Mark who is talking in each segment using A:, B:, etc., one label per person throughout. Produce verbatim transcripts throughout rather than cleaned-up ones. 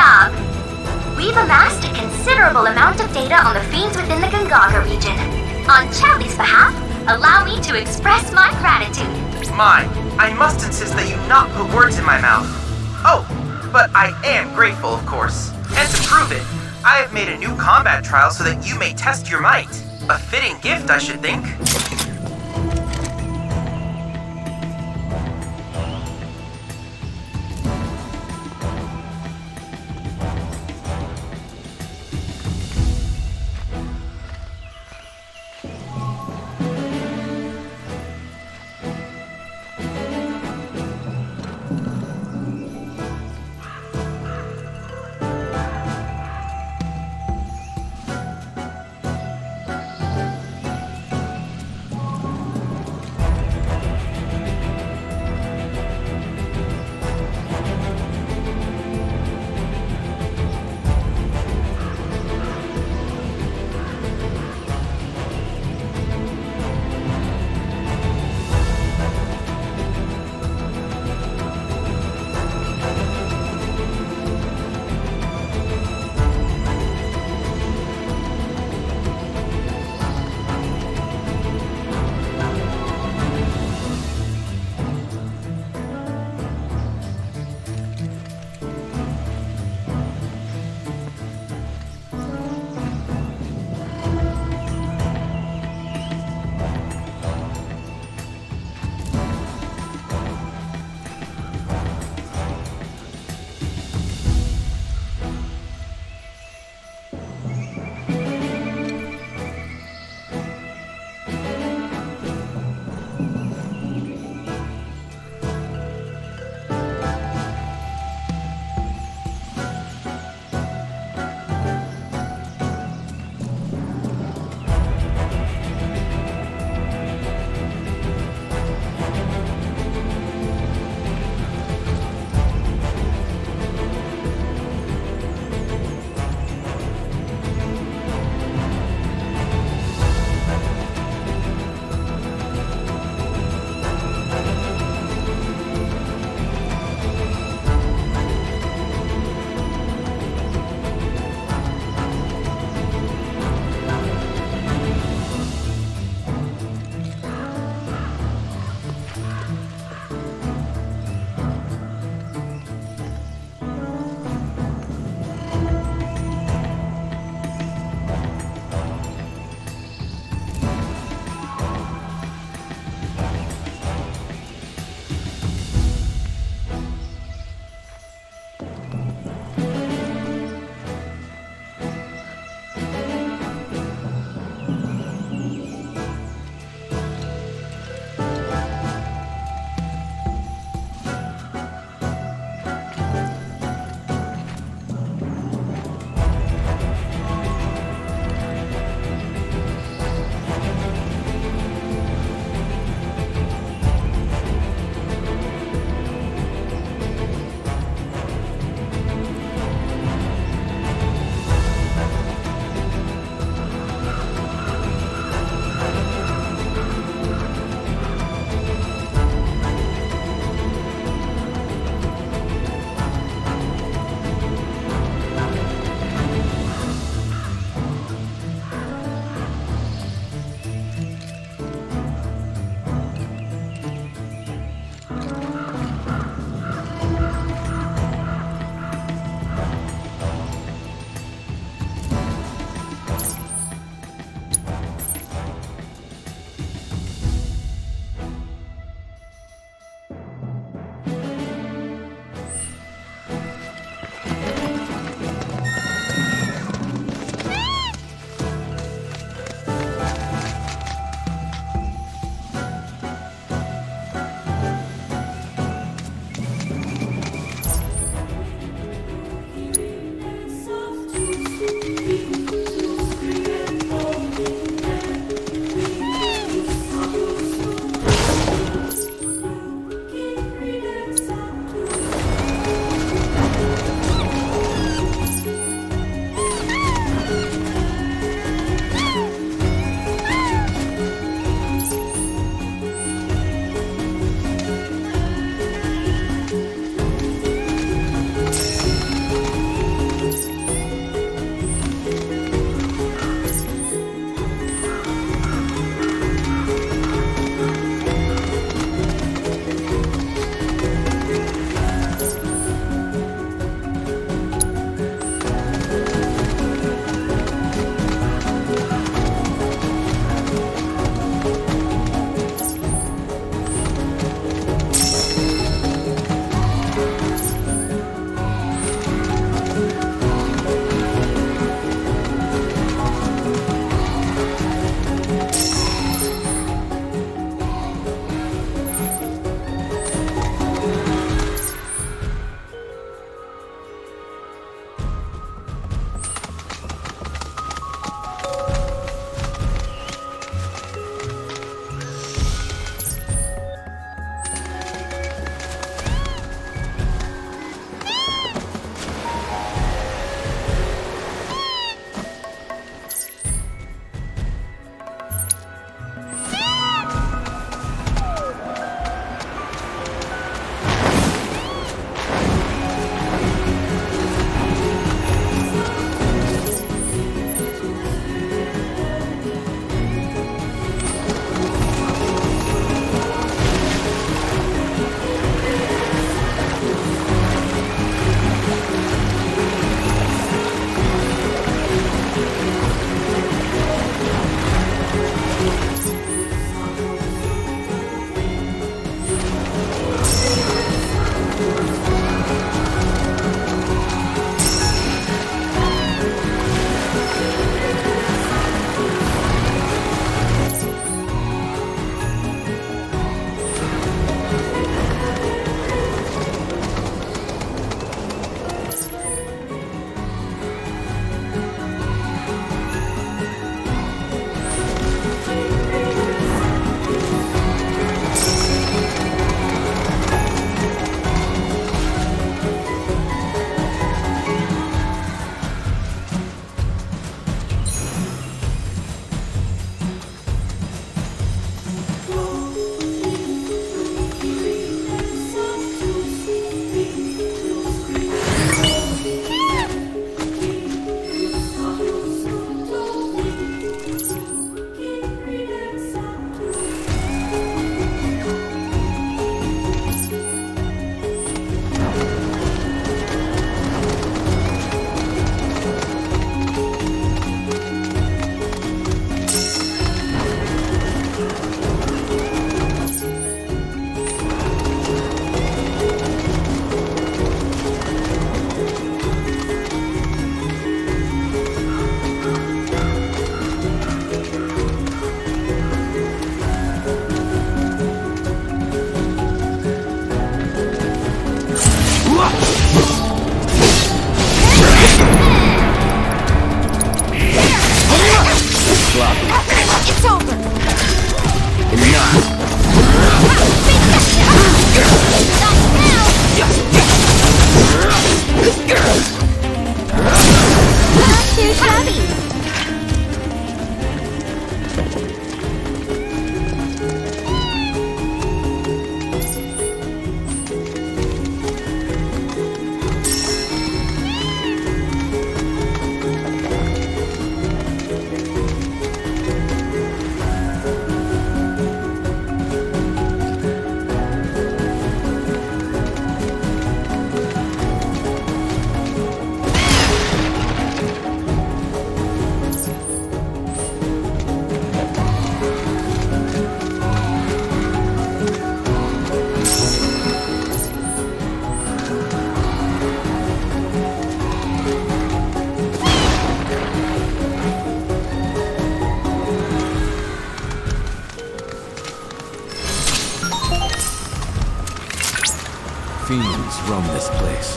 A: job. We've amassed a considerable amount of data on the fiends within the Gongaga region. On Charlie's behalf, allow me to express my gratitude.
B: My, I must insist that you not put words in my mouth. Oh, but I am grateful, of course. And to prove it, I have made a new combat trial so that you may test your might. A fitting gift, I should think.
C: from this place.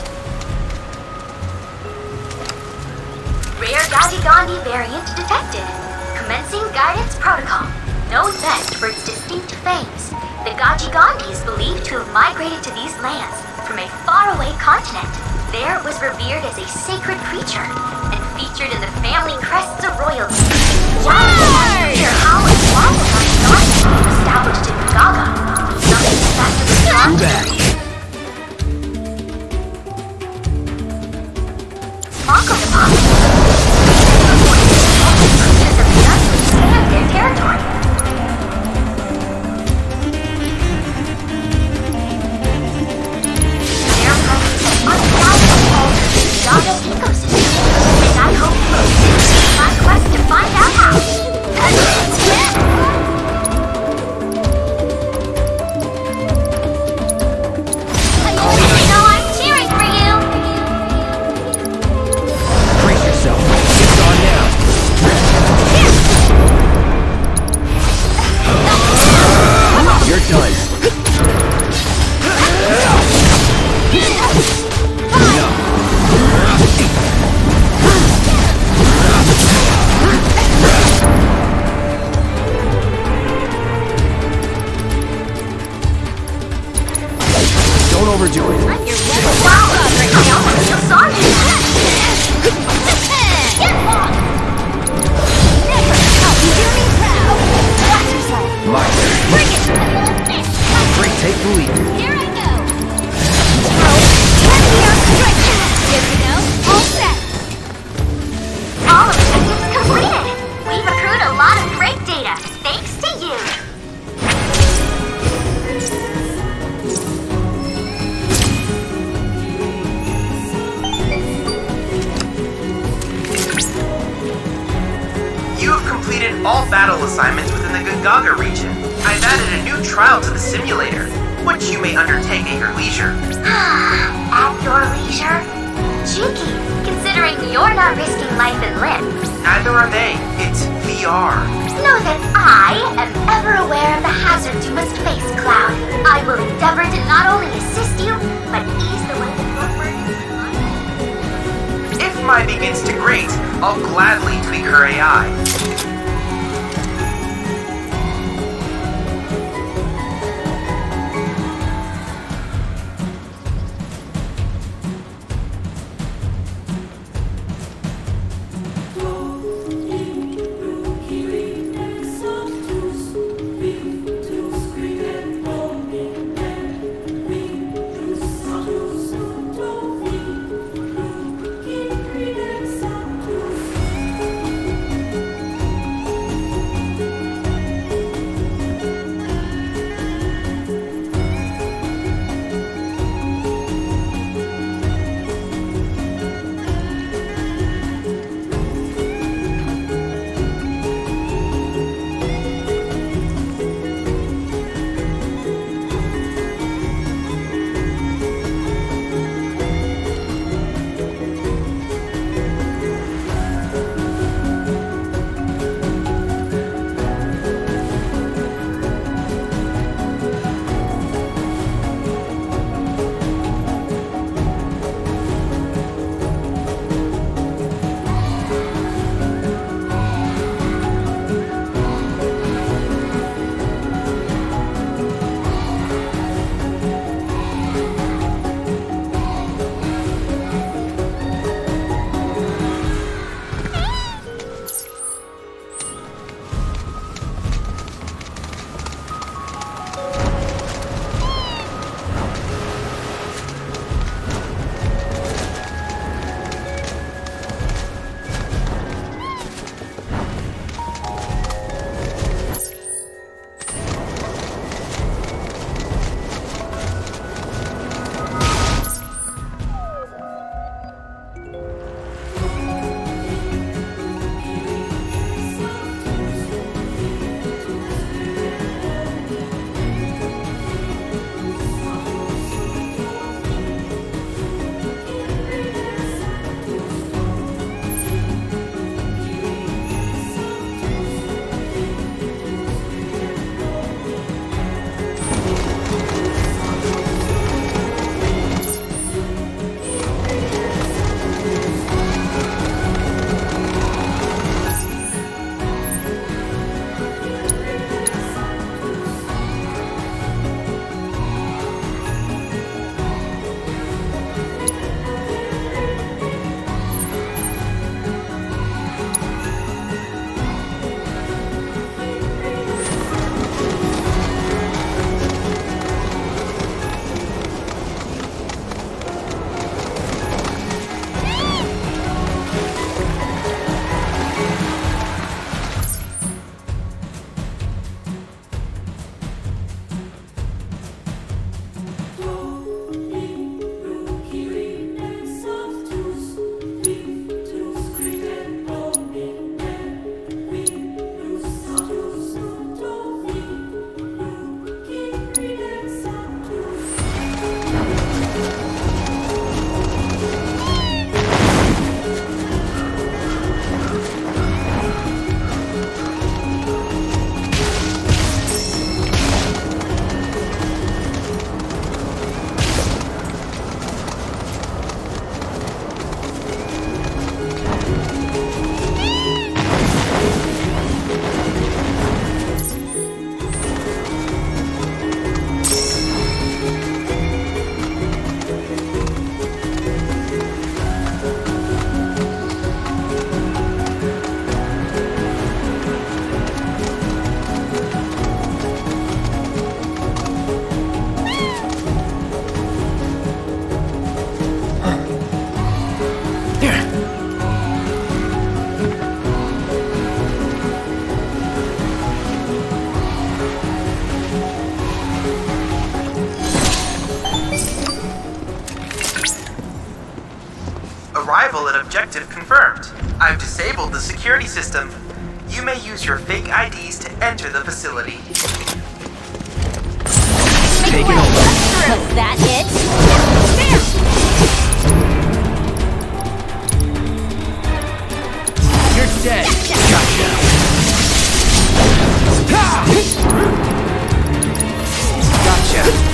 A: Rare Gagigandi variant detected. Commencing guidance protocol. Known best for its distinct fangs, the Gagigandi is believed to have migrated to these lands from a faraway continent. There was revered as a sacred creature and featured in the family crests of royalty. Why? Hear how and why the Gagigandi was established in Gaga. Nothing that was strong.
C: Too bad.
A: Mako deposits. Creatures have begun to expand their territory. Their presence has undoubtedly altered the Gaga ecosystem, and I hope you will continue my quest to find out how. You know I'm cheering for you.
C: Brace yourself. It's on now. You're done. Don't overdo it.
A: Wow, I almost feel sorry.
C: My turn. Great, take the lead.
D: Here I go. Let me on strike. Here we go. All set.
A: All objectives completed. We've accrued a lot of great data, thanks to you.
B: You have completed all battle assignments within the Gongaga region. I've added a new trial to the simulator, which you may undertake at your leisure.
A: At your leisure? Cheeky, considering you're not risking life and limb.
B: Neither are they. It's V R.
A: Know that I am ever aware of the hazards you must face, Cloud. I will endeavor to not only assist you, but ease the way that your burden is on.
B: If Mai begins to grate, I'll gladly tweak her A I. Arrival at objective confirmed. I've disabled the security system. You may use your fake I Ds to enter the facility.
C: Take it over.
D: Was that it?
C: You're dead. Gotcha. Gotcha.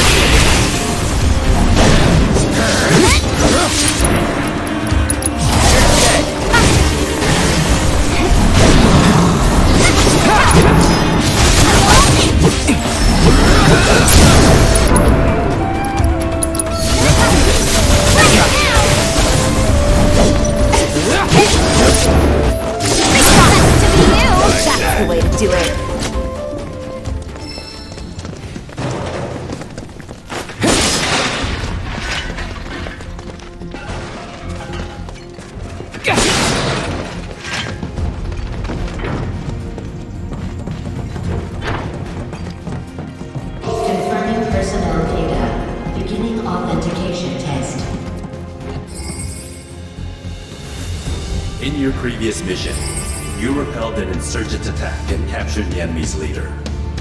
D: That's the way to do it.
E: Confirming personnel data. Beginning authentication test.
F: In your previous mission, you repelled an insurgent attack and captured the enemy's leader.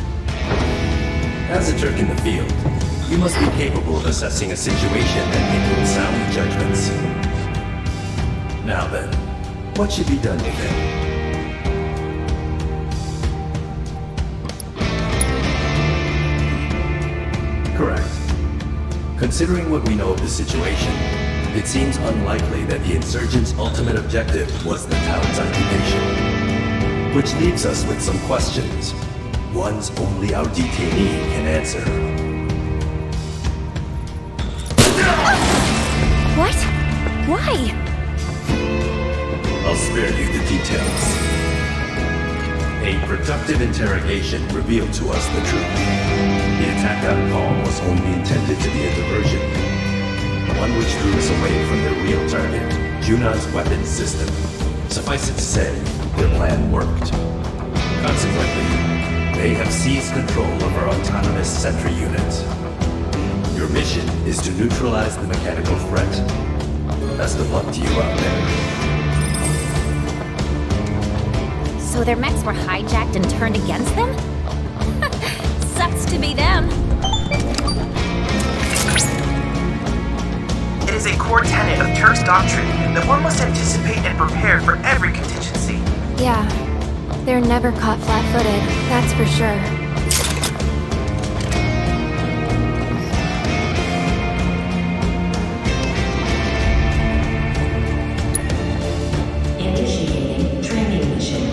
F: As a Turk in the field, you must be capable of assessing a situation and making sound judgments. Now then, what should be done with him? Correct. Considering what we know of the situation, it seems unlikely that the insurgents' ultimate objective was the town's occupation. Which leaves us with some questions. Ones only our detainee can answer.
D: What? Why?
F: I'll spare you the details. A productive interrogation revealed to us the truth. The attack on Calm was only intended to be a diversion. One which drew us away from their real target, Juna's weapons system. Suffice it to say, their plan worked. Consequently, they have seized control of our autonomous sentry unit. Your mission is to neutralize the mechanical threat. Best of luck to you out there.
D: So their mechs were hijacked and turned against them? Sucks to be them.
B: It is a core tenet of Turks doctrine that one must anticipate and prepare for every contingency.
G: Yeah, they're never caught flat-footed, that's for sure.
E: Initiating training mission.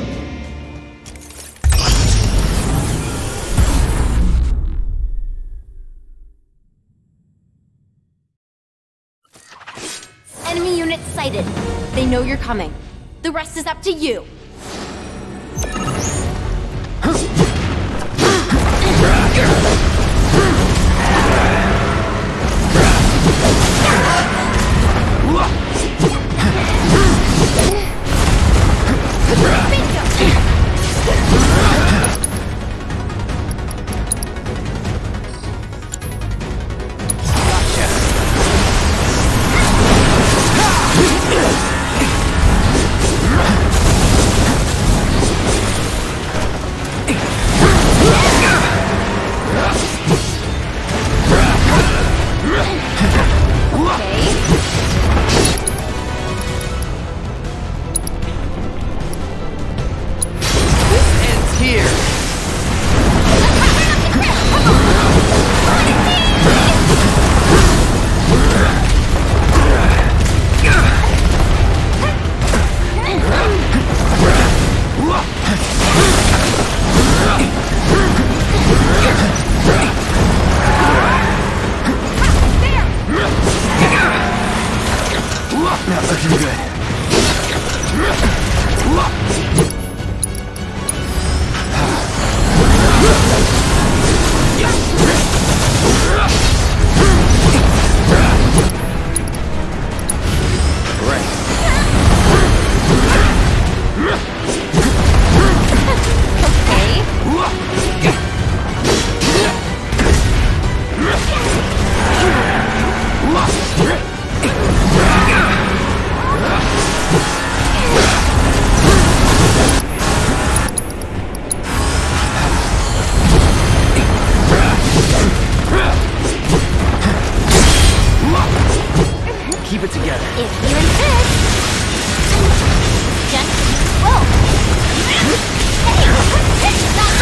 D: Enemy unit sighted. They know you're coming. The rest is up to you. If you insist. Gently. Whoa! Hey! Stop!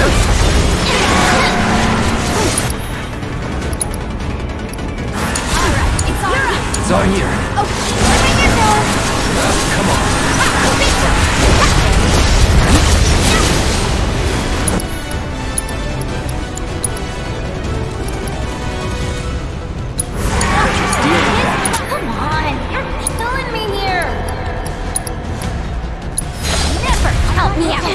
D: Alright, it's on you.
C: It's on you.
D: Okay, bring it down.
C: Come on.
D: Come on, you're killing me here. Never help me out.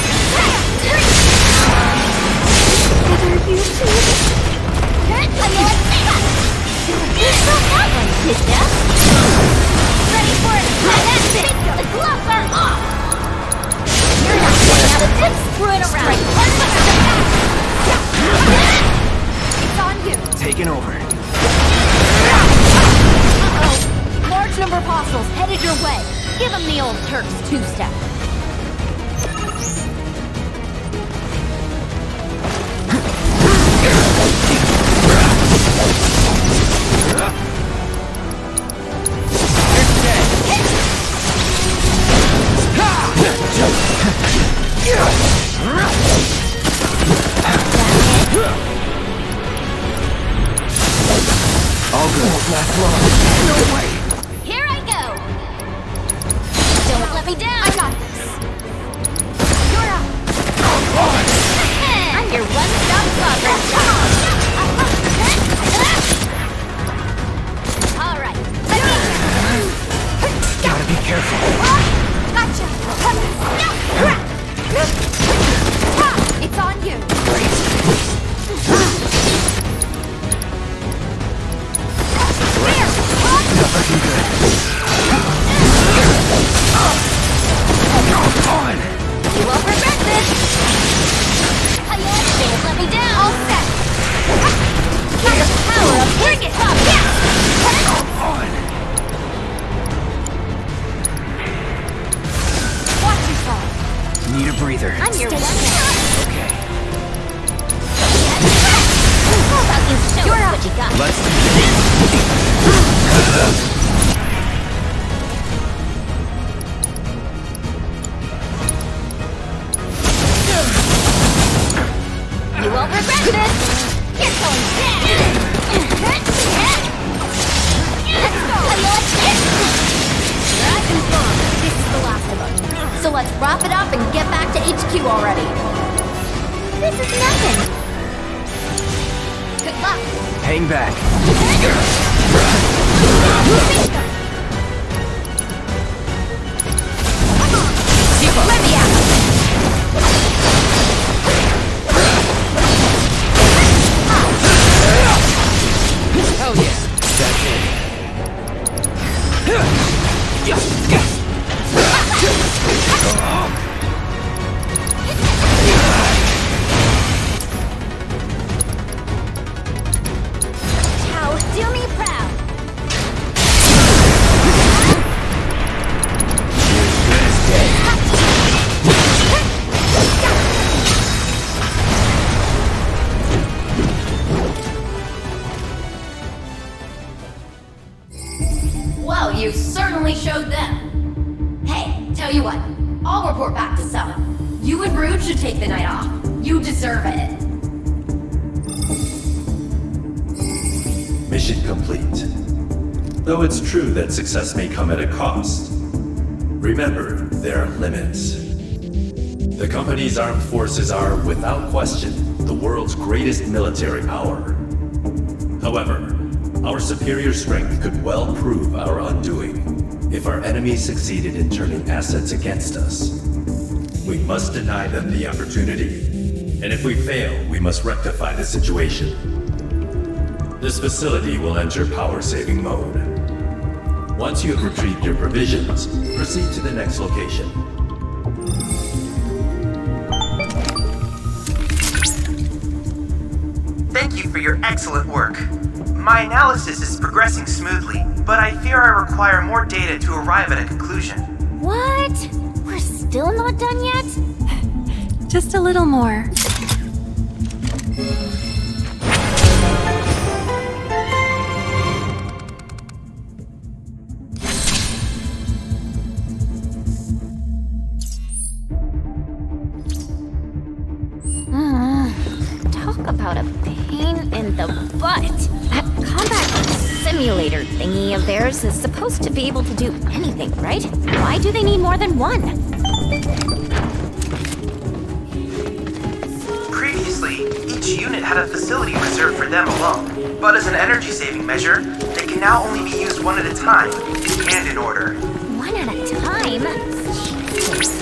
D: You're so happy, kid. Ready for it? That's it. The gloves are off. You're not getting out of this screwing around. It's on you.
C: Taking over.
D: Uh-oh. Large number of hostiles headed your way. Give them the old Turks two-step.
C: All good. Won't last long. No way.
D: Here I go. Don't let me down. I got this. You're up. I'm your one-stop progress. All right.
C: Gotta be careful.
D: Gotcha. It's on you.
C: Not looking good. Come on.
D: You won't regret this. Don't let me down. All set. Here's the power of bring it up. Yes.
C: Come on.
D: Watch yourself.
C: Need a breather.
D: I'm your one.
C: Okay.
D: How about you show us what you got?
C: Let's do
D: You won't regret this! You're going down! Let's go! Rising strong. This is the last of them. So let's wrap it up and get back to H Q already. This is nothing. Good luck.
C: hang back.
D: Let me out!
C: Hell yeah. That's it. Yes, yes.
D: Now, do me proud.
H: Well, you certainly showed them. Hey, tell you what, I'll report back to Seven. You and Brood should take the night off. You deserve it.
F: Mission complete. Though it's true that success may come at a cost, remember, there are limits. The company's armed forces are, without question, the world's greatest military power. However, our superior strength could well prove our undoing if our enemies succeeded in turning assets against us. We must deny them the opportunity, and if we fail, we must rectify the situation. This facility will enter power-saving mode. Once you have retrieved your provisions, proceed to the next location.
B: Thank you for your excellent work. My analysis is progressing smoothly, but I fear I require more data to arrive at a conclusion.
D: What? We're still not done yet?
G: Just a little more.
D: about a pain in the butt. That combat simulator thingy of theirs is supposed to be able to do anything, right? Why do they need more than one?
B: Previously, each unit had a facility reserved for them alone, but as an energy-saving measure, they can now only be used one at a time, and in order.
D: One at a time? Jesus.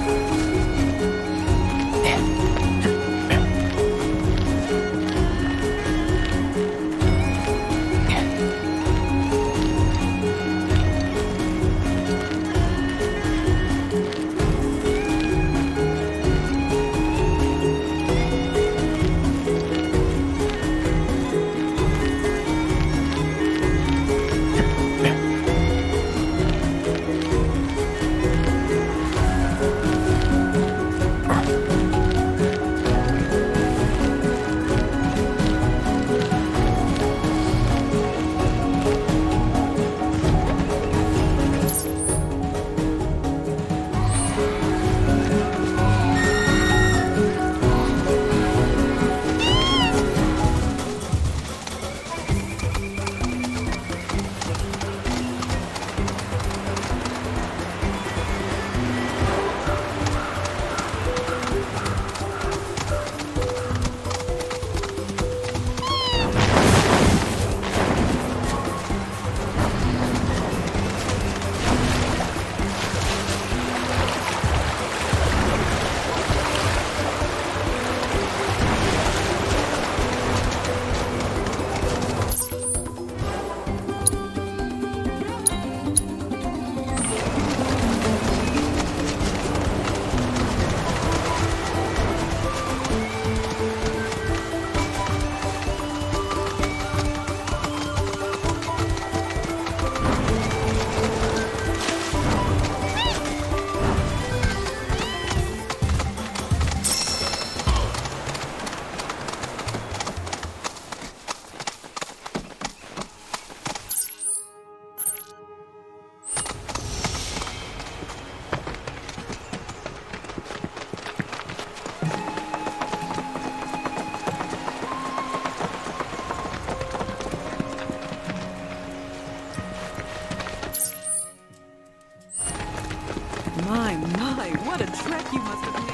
I: My, my, what a trek you must have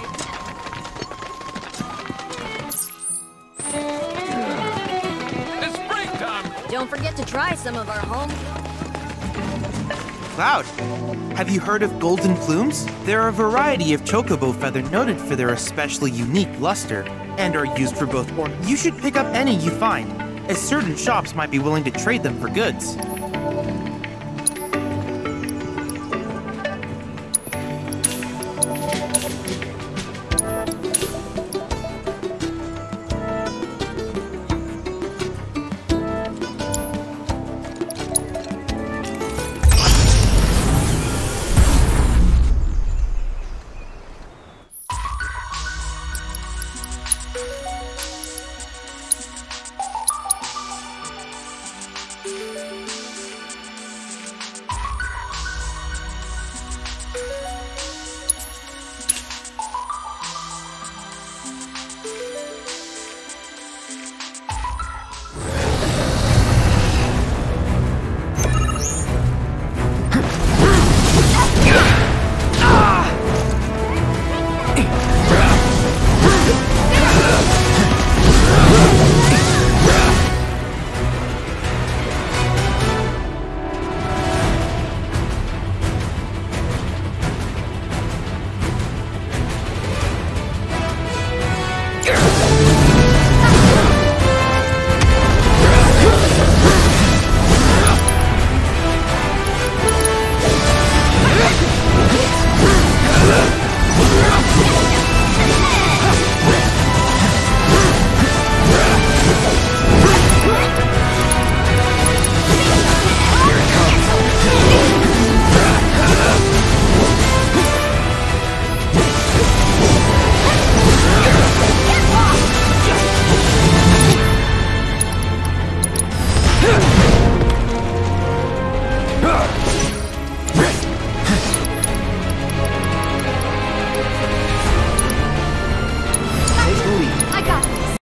I: made.
C: It's springtime!
H: Don't forget to try some of our home.
B: Cloud, have you heard of golden plumes? They're a variety of chocobo feather noted for their especially unique luster, and are used for both ornaments. You should pick up any you find, as certain shops might be willing to trade them for goods.